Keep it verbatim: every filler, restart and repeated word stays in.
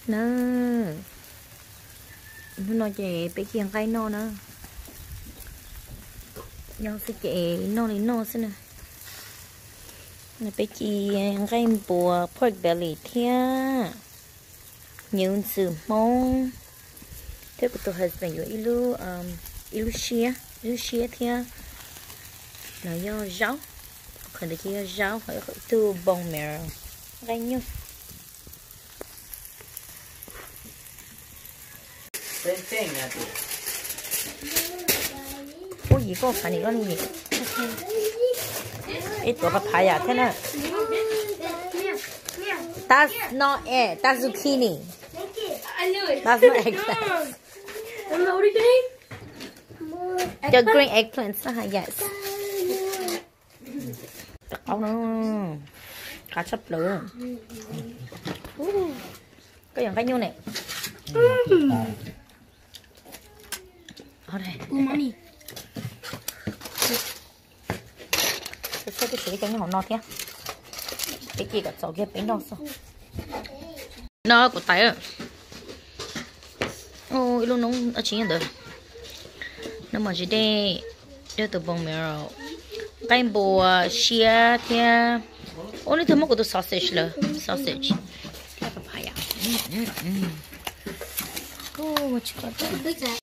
nè nó chỉ bị kiêng cái nó nữa nhau sẽ chỉ nó lấy nó xem nè này bị kiêng cái bùa pork belly thia nhiều sự mong thế của tôi husband yêu ilu um ilu xia ilu xia thia nó do rau còn được kia rau phải từ bông mèo cái nhiêu ôi gì có phải này con gì ítตัวผัดไทยอ่ะแค่นั้น that's not it that's zucchini that's not eggplant the green eggplant yesเอาเนาะขาชับเลยก็อย่างcái nhiêu nàyเอาđây umami cái cái cái cái nhỏ nó thế cái gì cả chỗ kia bánh nó sao nó của tay à ô luôn nóng ở chính được nó mà chỉ đây đưa từ bông mèo cái bùa xia thế ô này thằng mốc của tôi sausage là sausage cái papaya ô what you got